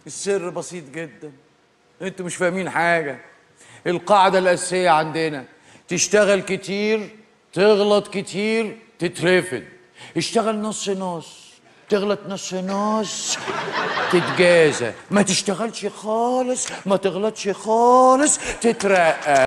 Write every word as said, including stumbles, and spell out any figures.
السر بسيط جدا، انتوا مش فاهمين حاجة. القاعدة الأساسية عندنا تشتغل كتير، تغلط كتير، تترفد. اشتغل نص نص، تغلط نص نص، تتجازى. ما تشتغلش خالص، ما تغلطش خالص، تترقى.